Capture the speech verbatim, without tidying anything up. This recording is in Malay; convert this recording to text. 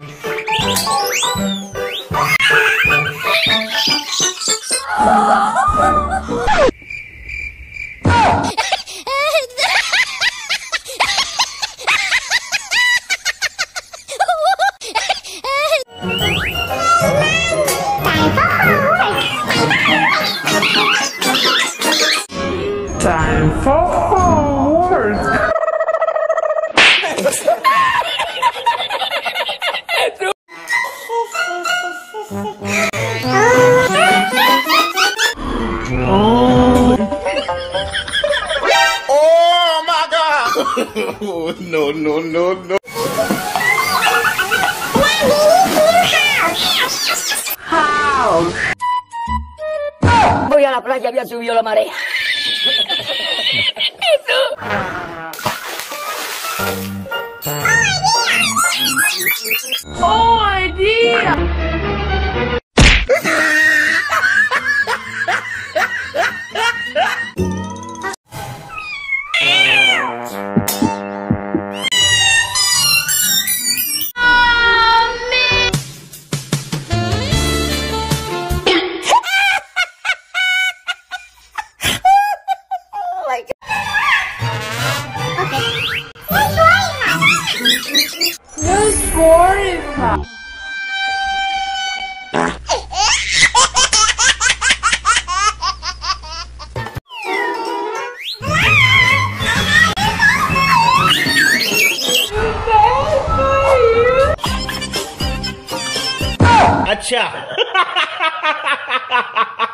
Time for homework. Oh my God! No, no, no, no. House. Voy a la playa, había subido la marea. Oh, idea! Good morning, Pop. अच्छा